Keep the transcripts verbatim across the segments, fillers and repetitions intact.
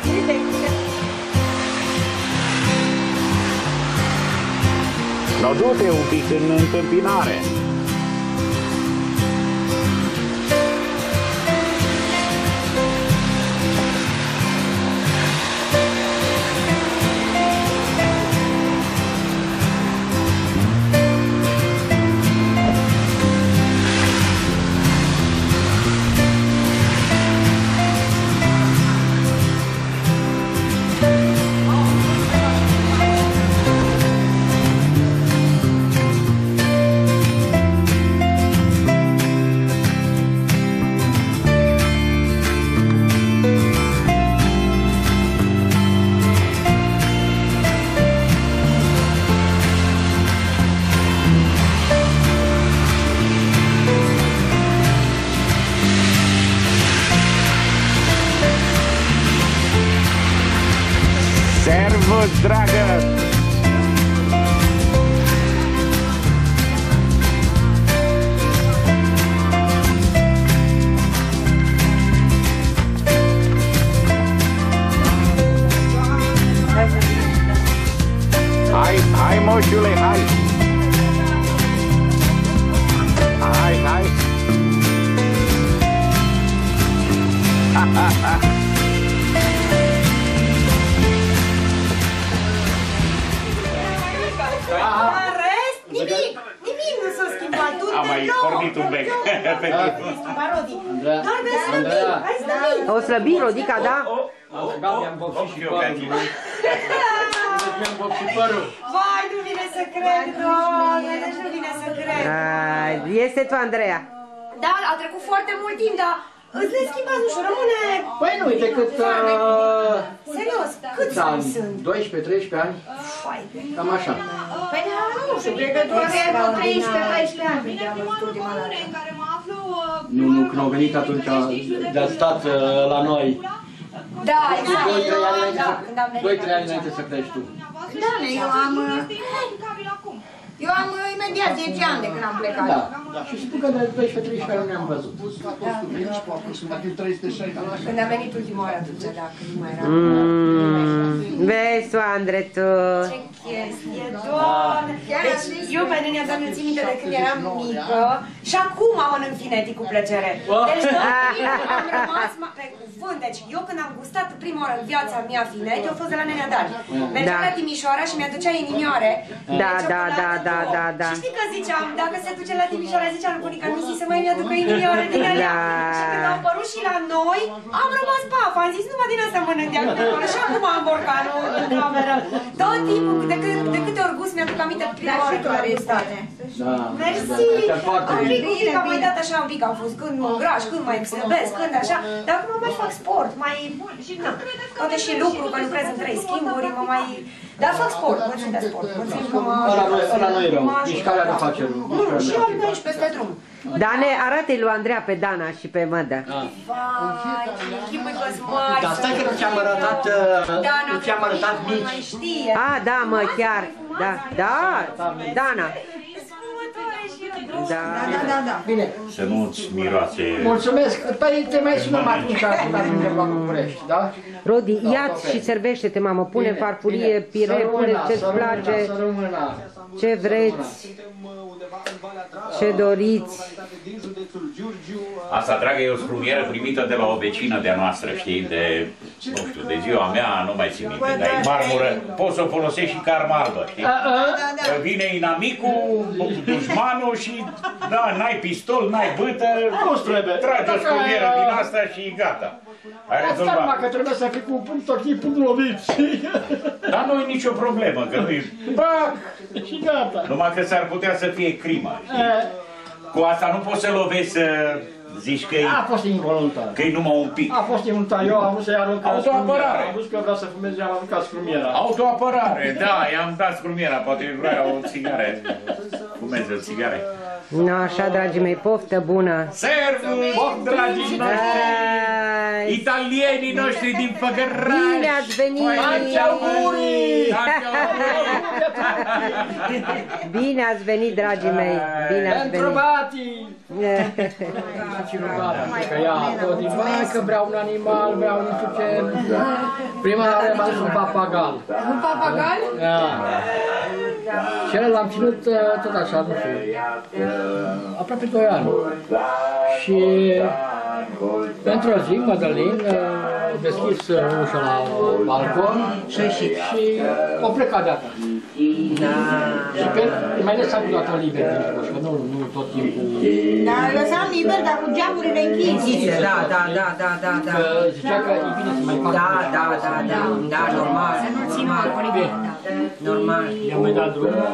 No, du-te un pic în întâmpinare. Servus, dragă! Hai, hai, moșule, hai! Hai, hai! Ha, ha, ha! Nimic, nimic nu s-a schimbat. Am mai pornit un bec. Doar vei slăbi, hai slăbi. O slăbi, Rodica, da? Mi-am vopsit și părul. Mi-am vopsit părul. Vai, nu vine să cred, Doamne, deci nu vine să cred. Este tu, Andreea. Da, a trecut foarte mult timp, dar îți le schimbați, nu știu, rămâne... Păi nu, uite cât... Serios, câți ani sunt? doisprezece treisprezece ani. Cam așa. Păi nu știu, cred că doar e vreo treisprezece paisprezece ani când am văzut ultima dată. Nu, nu, când au venit atunci, de-a stat la noi. Da, exact. doi trei ani înainte să crești tu. Da, eu am... Eu am imediat zece ani de când am plecat. Da, și spun că de doisprezece treisprezece ani nu ne-am văzut. Când am venit ultima oară atunci, da, când nu mai era. Vezi tu, Andre, tu. Ce chestie, Doamne! Deci, eu pe Denia ți-am țin minte de când eram mică și acum mănânc fineti cu plăcere. Deci, am rămas pe cuvânt. Deci, eu când am gustat prima oară în viața mea fineti, a fost de la nenea Dan. Mergeam la Timișoara și mi-aducea inimioare. Da, da, da, da, da, da. Și știi că ziceam, dacă se duce la Timișoara, ziceam lui bunica Misi să mai mi-aducă inimioare din alea. Și când au apărut și la noi, am rămas paf, am zis, numai din asta mănânc de acolo. Și acum am borcanul în cameră. Tot timpul, de, cât, de câte ori gust, mi-aduc aminte prima oară când am gustat. Mersi! Am pic, un pic, am mai dat așa un pic, am fost când mă îngraș, când mai slăbesc, când așa. Dar acum mai fac sport, mai... Na, toate și lucru, că lucrez în trei schimburi, mă mai... Dar fac sport, mă țin de sport, mă țin că mă... Ăla nu e rău, mișcarea nu face rău. Nu, și eu am aici peste drum. Dane, arată-i lui Andreea pe Dana și pe Mădă. Vai, chipui că-s mai... Dar stai că nu ți-am arătat, nu ți-am arătat mici. A, da, mă, chiar, da, da, Dana. Da, da, da, da. Bine. Să nu-ți miroase... Mulțumesc. Păi te mai sunăm atunci când ajungem la București, da? Rodi, ia-ți și servește-te, mamă, pune farfurie, pire, pune ce-ți place, ce vreți, ce doriți. Asta, dragă, e o scrumieră primită de la o vecină de-a noastră, știi, de, nu știu, de ziua mea, nu mai țin minte, dar e marmură, poți să o folosești și ca armă albă, știi? Vine inamicul, dușmanul și, da, n-ai pistol, n-ai bâtă, tragi o scrumieră din asta și gata. Ai rezolvat. Asta că trebuie să fii cu tot timpul loviți. Dar nu e nicio problemă, că nu-i... Bac! Și gata. Numai că s-ar putea să fie crimă, știi? Cu asta nu poți să lovești să zici că e... A fost involuntar. Că e numai un pic. A fost involuntar. Eu am vrut să-i arunc autoapărare. Am vrut că vreau să fumez, i-am aruncat scrumiera. Autoapărare, da, i-am dat scrumiera. Poate vrea o țigară. Fumeze o țigară. No, așa, dragii mei, poftă bună! Servus, dragii noștri! italienii noștri din Făgăraș. Bine ați venit! Bine ați venit, dragii mei! Bine ați venit! Că ia tot din vai, că vreau un animal, vreau nu știu ce. Prima dată am adus un papagal. Un papagal? Da. Și el l-am ținut tot așa, nu știu, aproape doi ani. Și pentru o zi, Mădălin a deschis ușa la balcon și a plecat de acasă. Și pe mai lăsat câteodată liber din ușă, că nu, nu tot timpul. Da, lăsam liber, dar cu geamurile închise. Da, da, da, da, da, da. Că zicea că e bine să mai facă. Da, da, da, da, da, normal. Să nu țină alcoolii. Normal. I-am mai dat drumul.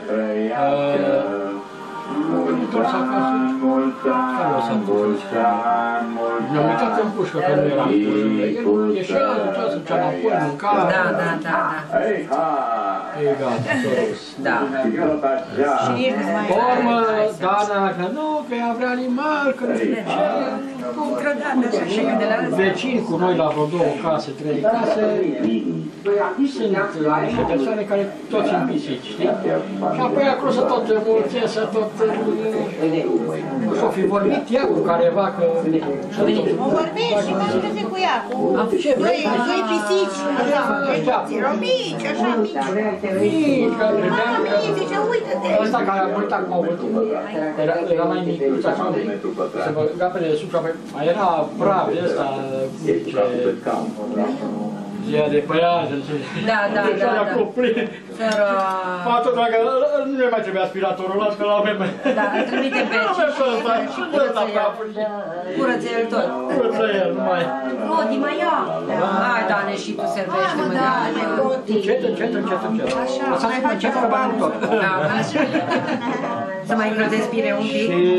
M-am întors acasă. Care o să-mi pușcă? Mi-am uitat în pușcă că nu era în pușcă. El ieșea, ducea să ducea înapoi, mânca. Da, da, da, da. E gata, s-a dus. Da. Pe urmă, Dana, că nu, că ea vrea animal, că nu știu ce. Cum crădat așa și de la ăsta. Vecini cu noi la vreo două case, trei case, sunt niște persoane care toți în pisici, știi? Și apoi acolo să tot mulțe, să tot... Nu s-o fi vorbit ea cu careva, că... O vorbesc și mă scăse cu ea, cu doi, doi pisici, așa, erau mici, așa, mici. Mici, care vedeam Mama că... mie zice, uite-te. Ăsta care a murit acum ultimul, era, era mai micuț, așa, se băga pe dedesubt și apoi mai era praf de ăsta, ce... Zia de păiază, Da, da, da, da. Fata dragă, nu ne mai trebuie aspiratorul, las că l-avem. Da, îl trimitem pe aici și curăță el tot. Curăță el, numai. Rodi, mai ia. Hai, Dane, și tu servește, mă, Dane. Încet, încet, încet, încet. Lăsați mă încet, că bani tot. Da, să mai încălzesc un pic. Și...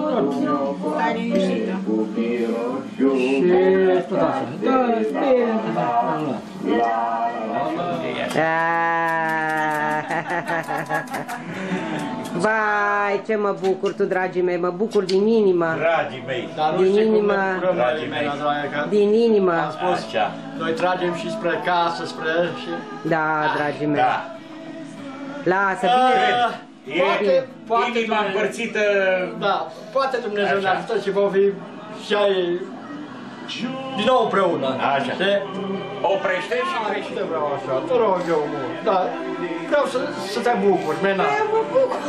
Și tot așa. Da, bine, vai, ce mă bucur tu, dragii mei, mă bucur din inimă. Dragii mei. Din inimă. Din inimă. Am spus, noi tragem și spre casă, spre... Da, dragii mei. Da. Lasă, bine. E inima împărțită. Da, poate Dumnezeu ne ajută și vom fi și ai din nou împreună. Așa. Oprește și crește. Te vreau așa, te rog eu mult. Da, vreau să, să te bucuri, mena. Eu mă bucur.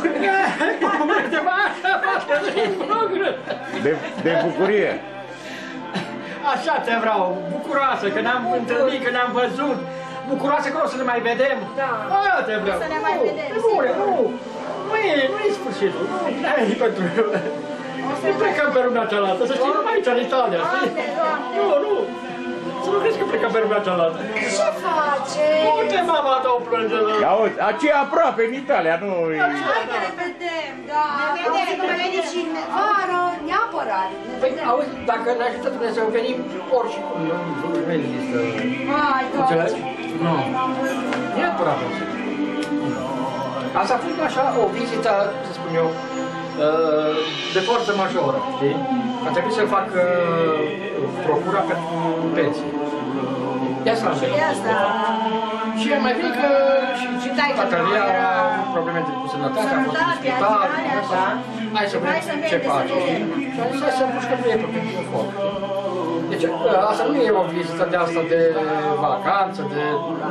De, de bucurie. Așa te vreau, bucuroasă, că ne-am întâlnit, că ne-am văzut. Bucuroasă că o să ne mai vedem. Da. Aia te vreau. Să ne mai vedem. Nu, nu, nu e, nu e sfârșitul. Nu e pentru eu. Nu plecăm pe lumea cealaltă, să știi, numai aici în Italia, știi? Nu, nu. Să nu crezi că plecăm pe lumea cealaltă. Ce face? Uite, mama ta o plânge. Ia uite, aceea aproape în Italia, nu... Hai că ne vedem, da. Ne vedem, că mai veniți și în vară, neapărat. Păi, auzi, dacă ne ajută Dumnezeu, venim oricum. Nu există. Hai, Înțelegi? Nu. Neapărat. Asta a fost așa o vizită, să spun eu, de forță majoră, știi? A trebuit să fac procura pentru pensie. De asta am venit. Și mai bine că și Natalia a avut probleme cu sănătatea, a fost în spital, hai să vedem ce face. Și a zis să se împușcă pe ei, pentru că foc. Deci asta nu e o vizită de asta de vacanță, de...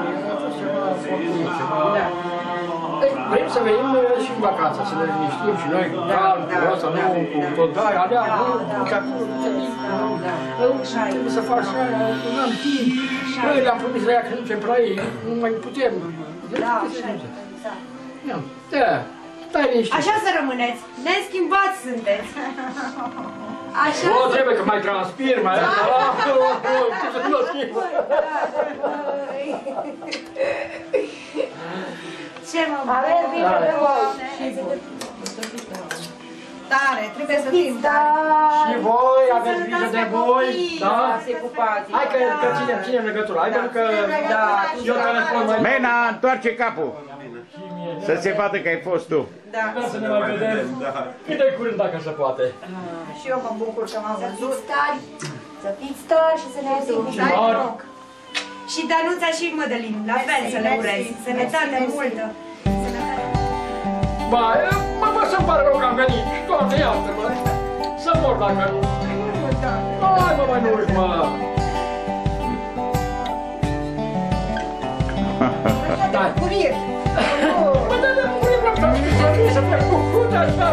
Vrem să venim și în vacanță, să ne liniștim și noi cu calm, cu ăsta, nu cu tot, da, alea, nu, și acum, trebuie să faci aia, nu am timp, noi le-am promis la ea că nu ducem pe la ei, nu mai putem. Da, așa e. Da, stai liniștit. Așa să rămâneți. Neschimbați sunteți. Așa. Nu trebuie că mai transpir, mai asta, ce să nu schimbă. Ce mă aveți bine de voi. Tare, trebuie să fim tare. Și voi aveți grijă de voi, da? Se pupați. Hai că, că ținem, ținem legătura, hai pentru că Da, eu telefon mai... Mena, întoarce capul. Să se vadă că ai fost tu. Da. Să ne mai vedem cât de curând dacă se poate. Și eu mă bucur că m-am văzut. Să fiți tari și să ne auzim cu noroc. Și Danuța și Mădălin, la fel să le urez. Sănătate multă. Ba, mă, mă, să-mi pare rău că am venit. Doamne, iartă-mă. Să mor dacă nu. Hai, mă, mai nu urci, mă. Dai, curir. Mă, dar de curir la asta, să fie cucut așa.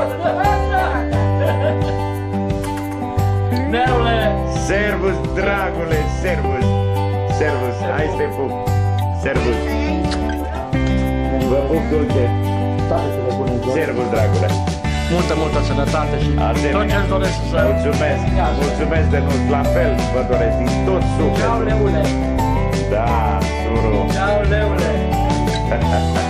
Neule. Servus, dragule, servus. Servus, hai să te pup. Servus. Vă pup dulce. Servus, dragule. Multă, multă sănătate și tot ce-ți doresc să... Mulțumesc, mulțumesc de mult, la fel vă doresc din tot sufletul. Ceau, leule. Da, suru. Ceau, leule.